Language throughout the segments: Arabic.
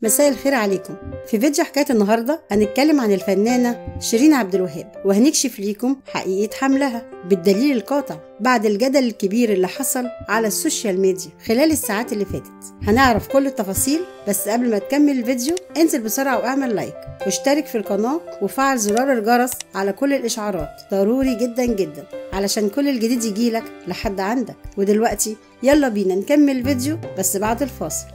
مساء الخير عليكم. في فيديو حكاية النهاردة هنتكلم عن الفنانة شيرين عبد الوهاب، وهنكشف ليكم حقيقة حملها بالدليل القاطع بعد الجدل الكبير اللي حصل على السوشيال ميديا خلال الساعات اللي فاتت. هنعرف كل التفاصيل، بس قبل ما تكمل الفيديو انزل بسرعة واعمل لايك واشترك في القناة وفعل زرار الجرس على كل الإشعارات، ضروري جدا جدا علشان كل الجديد يجيلك لحد عندك. ودلوقتي يلا بينا نكمل الفيديو بس بعد الفاصل.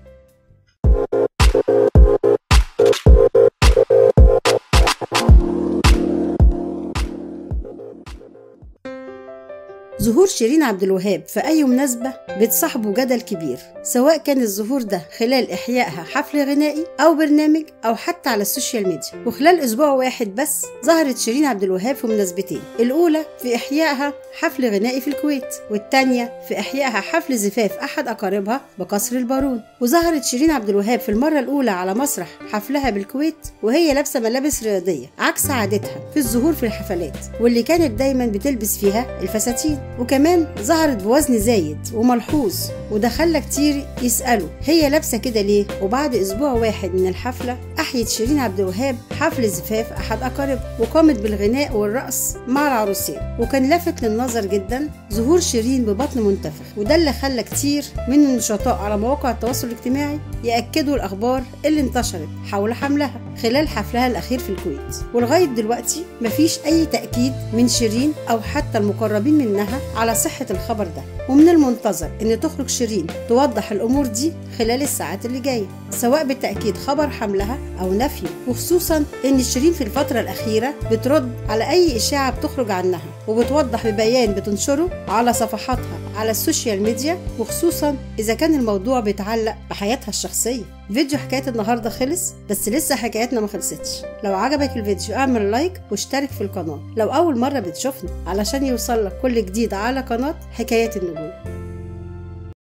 ظهور شيرين عبد الوهاب في أي مناسبة بتصاحبه جدل كبير، سواء كان الظهور ده خلال إحيائها حفل غنائي أو برنامج أو حتى على السوشيال ميديا. وخلال أسبوع واحد بس ظهرت شيرين عبد الوهاب في مناسبتين، الأولى في إحيائها حفل غنائي في الكويت، والتانية في إحيائها حفل زفاف أحد أقاربها بقصر البارون. وظهرت شيرين عبد الوهاب في المرة الأولى على مسرح حفلها بالكويت وهي لابسة ملابس رياضية عكس عادتها في الظهور في الحفلات، واللي كانت دايما بتلبس فيها الفساتين. وكمان ظهرت بوزن زايد وملحوظ، وده خلى كتير يسألوا هي لابسة كده ليه؟ وبعد أسبوع واحد من الحفلة أحيت شيرين عبد الوهاب حفل زفاف أحد أقاربها، وقامت بالغناء والرقص مع العروسين. وكان لافت للنظر جدا ظهور شيرين ببطن منتفخ، وده اللي خلى كتير من النشطاء على مواقع التواصل الاجتماعي يأكدوا الأخبار اللي انتشرت حول حملها خلال حفلها الأخير في الكويت. ولغاية دلوقتي مفيش أي تأكيد من شيرين أو حتى المقربين منها على صحة الخبر ده، ومن المنتظر ان تخرج شيرين توضح الامور دي خلال الساعات اللي جايه، سواء بتاكيد خبر حملها او نفيه. وخصوصا ان شيرين في الفتره الاخيره بترد على اي اشاعه بتخرج عنها، وبتوضح ببيان بتنشره على صفحاتها على السوشيال ميديا، وخصوصا اذا كان الموضوع بيتعلق بحياتها الشخصيه. فيديو حكاية النهاردة خلص، بس لسه حكايتنا ما خلصتش. لو عجبك الفيديو اعمل لايك واشترك في القناة لو أول مرة بتشوفنا، علشان يوصلك كل جديد على قناة حكايات النجوم.